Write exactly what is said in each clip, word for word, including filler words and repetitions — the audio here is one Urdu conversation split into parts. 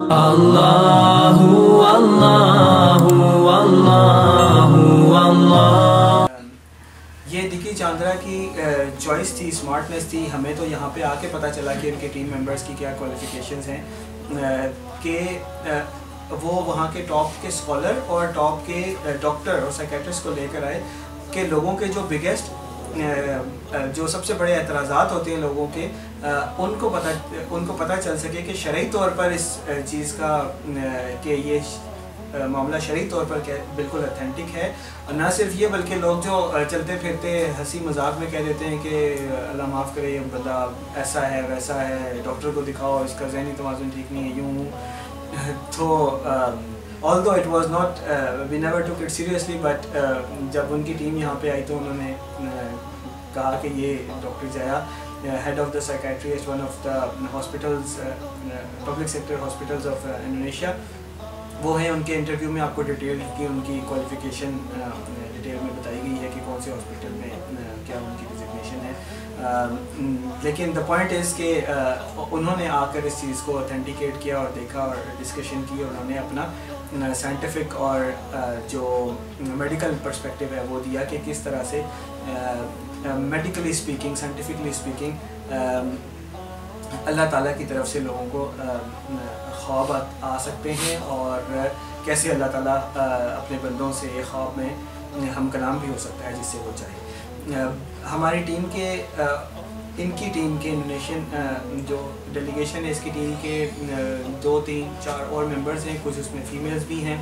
Allahu Allahu Allahu Allah. یہ دکی چاندرا کی چوائس تھی، سمارٹنس تھی. ہمیں تو یہاں پہ آ کے پتہ چلا کہ ان کے ٹیم ممبرس کی کیا کوالیفیکیشنز ہیں، کہ وہ وہاں کے ٹاپ کے اسکالر اور ٹاپ کے ڈاکٹر اور سائیکیٹرسٹ کو لے کر آئے کہ لوگوں کے جو بگیسٹ جو سب سے بڑے اعتراضات ہوتے ہیں لوگوں کے، ان کو پتہ ان کو پتہ چل سکے کہ شرعی طور پر اس چیز کا کہ یہ معاملہ شرعی طور پر بالکل اتھینٹک ہے. اور نہ صرف یہ بلکہ لوگ جو چلتے پھرتے ہنسی مذاق میں کہہ دیتے ہیں کہ اللہ معاف کرے یہ بندہ ایسا ہے ویسا ہے، ڈاکٹر کو دکھاؤ، اس کا ذہنی توازن ٹھیک نہیں ہے، یوں. تو although it was not uh, we never took it seriously but uh, جب ان کی ٹیم یہاں پہ آئی تو انہوں نے کہا کہ یہ doctor Jaya head of the psychiatrist one of the hospitals public sector hospitals of Indonesia, وہ ہیں. ان کے انٹرویو میں آپ کو ڈیٹیل کی ان کی کوالیفیکیشن ڈیٹیل میں بتائی گئی ہے کہ کون سے ہاسپٹل میں کیا ان کی ڈیزگنیشن ہے. لیکن دا پوائنٹ از کہ انہوں نے آ کر اس چیز کو اتھینٹیکیٹ کیا اور دیکھا اور ڈسکشن کی، اور انہوں نے اپنا سائنٹیفک اور جو میڈیکل پرسپیکٹیو ہے وہ دیا کہ کس طرح سے میڈیکلی اسپیکنگ، سائنٹیفکلی اسپیکنگ اللہ تعالیٰ کی طرف سے لوگوں کو خواب آ سکتے ہیں، اور کیسے اللہ تعالیٰ اپنے بندوں سے خواب میں ہم کلام بھی ہو سکتا ہے جس سے وہ چاہے. ہماری ٹیم کے ان کی ٹیم کے انڈونیشین جو ڈیلیگیشن ہے اس کی ٹیم کے دو تین چار اور ممبرز ہیں، کچھ اس میں فیمیلز بھی ہیں.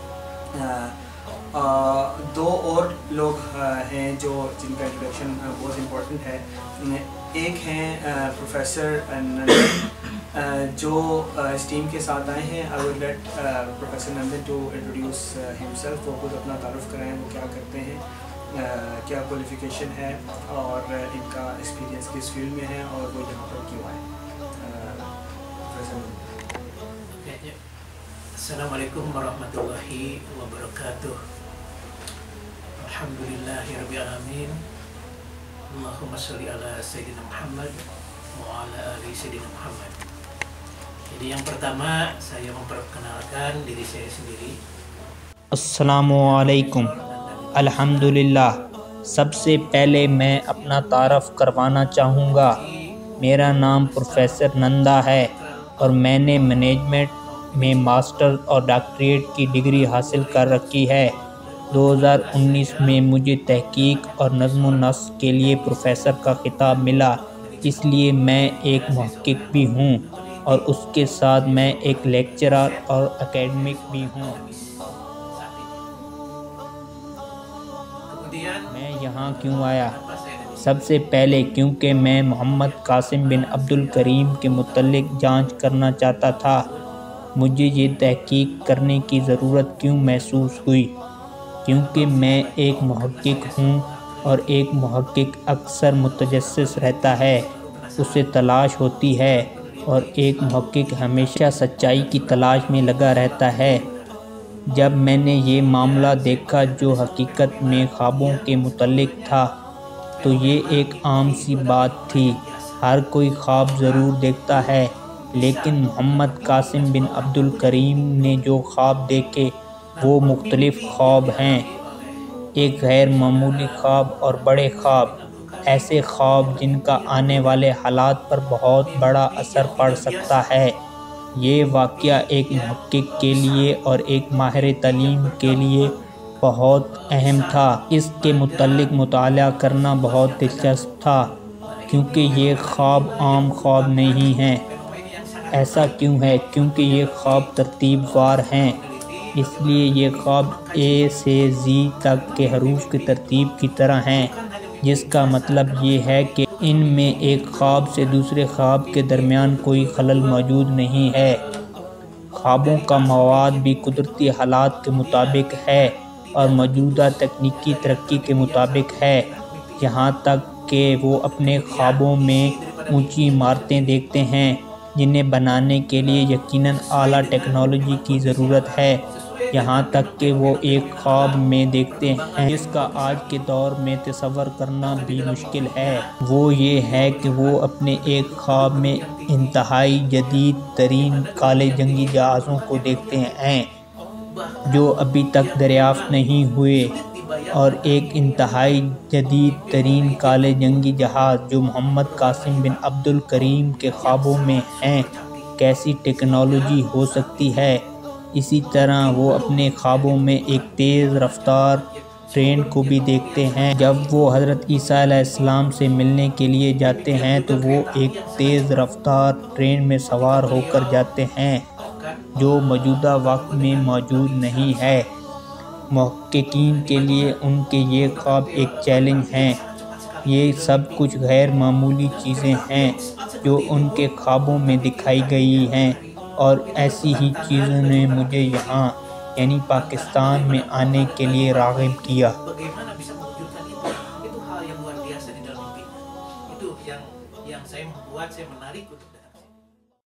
دو اور لوگ ہیں جو جن کا انٹروڈکشن بہت امپورٹنٹ ہے. ایک ہیں پروفیسر نندن جو اس ٹیم کے ساتھ آئے ہیں. I will let professor Nandan to introduce himself. وہ خود اپنا تعارف کرائیں، وہ کیا کرتے ہیں، کیا کوالیفیکیشن ہے، اور ان کا ایکسپیرینس کس فیلڈ میں ہے، اور وہ یہاں پر کیوں آئے. السلام علیکم ورحمۃ اللہ وبرکاتہ. الحمدللہ رب العالمین. اللہم صلی علی سیدنا Muhammad wa ala ali Sayyidina Muhammad. Jadi yang pertama saya memperkenalkan diri saya sendiri. Assalamualaikum. الحمدللہ. سب سے پہلے میں اپنا تعارف کروانا چاہوں گا. میرا نام پروفیسر نندا ہے اور میں نے مینجمنٹ میں ماسٹر اور ڈاکٹریٹ کی ڈگری حاصل کر رکھی ہے. دو ہزار انیس میں مجھے تحقیق اور نظم و نسق کے لیے پروفیسر کا خطاب ملا، اس لیے میں ایک محقق بھی ہوں اور اس کے ساتھ میں ایک لیکچرر اور اکیڈمک بھی ہوں. میں یہاں کیوں آیا؟ سب سے پہلے کیونکہ میں محمد قاسم بن عبد الکریم کے متعلق جانچ کرنا چاہتا تھا. مجھے یہ تحقیق کرنے کی ضرورت کیوں محسوس ہوئی؟ کیونکہ میں ایک محقق ہوں اور ایک محقق اکثر متجسس رہتا ہے، اسے تلاش ہوتی ہے، اور ایک محقق ہمیشہ سچائی کی تلاش میں لگا رہتا ہے. جب میں نے یہ معاملہ دیکھا جو حقیقت میں خوابوں کے متعلق تھا تو یہ ایک عام سی بات تھی. ہر کوئی خواب ضرور دیکھتا ہے، لیکن محمد قاسم بن عبد الکریم نے جو خواب دیکھے وہ مختلف خواب ہیں. ایک غیر معمولی خواب اور بڑے خواب، ایسے خواب جن کا آنے والے حالات پر بہت بڑا اثر پڑ سکتا ہے. یہ واقعہ ایک محقق کے لیے اور ایک ماہر تعلیم کے لیے بہت اہم تھا. اس کے متعلق مطالعہ کرنا بہت دلچسپ تھا کیونکہ یہ خواب عام خواب نہیں ہیں. ایسا کیوں ہے؟ کیونکہ یہ خواب ترتیب وار ہیں، اس لیے یہ خواب اے سے زی تک کے حروف کی ترتیب کی طرح ہیں، جس کا مطلب یہ ہے کہ ان میں ایک خواب سے دوسرے خواب کے درمیان کوئی خلل موجود نہیں ہے. خوابوں کا مواد بھی قدرتی حالات کے مطابق ہے اور موجودہ تکنیکی ترقی کے مطابق ہے، یہاں تک کہ وہ اپنے خوابوں میں اونچی عمارتیں دیکھتے ہیں جنہیں بنانے کے لیے یقیناً اعلیٰ ٹیکنالوجی کی ضرورت ہے، یہاں تک کہ وہ ایک خواب میں دیکھتے ہیں جس کا آج کے دور میں تصور کرنا بھی مشکل ہے۔ وہ یہ ہے کہ وہ اپنے ایک خواب میں انتہائی جدید ترین کالے جنگی جہازوں کو دیکھتے ہیں جو ابھی تک دریافت نہیں ہوئے، اور ایک انتہائی جدید ترین کالے جنگی جہاز جو محمد قاسم بن عبد الکریم کے خوابوں میں ہیں کیسی ٹیکنالوجی ہو سکتی ہے۔ اسی طرح وہ اپنے خوابوں میں ایک تیز رفتار ٹرین کو بھی دیکھتے ہیں۔ جب وہ حضرت عیسیٰ علیہ السلام سے ملنے کے لیے جاتے ہیں تو وہ ایک تیز رفتار ٹرین میں سوار ہو کر جاتے ہیں جو موجودہ وقت میں موجود نہیں ہے۔ محققین کے لیے ان کے یہ خواب ایک چیلنج ہیں۔ یہ سب کچھ غیر معمولی چیزیں ہیں جو ان کے خوابوں میں دکھائی گئی ہیں، اور ایسی ہی چیزوں نے مجھے یہاں یعنی پاکستان میں آنے کے لیے راغب کیا۔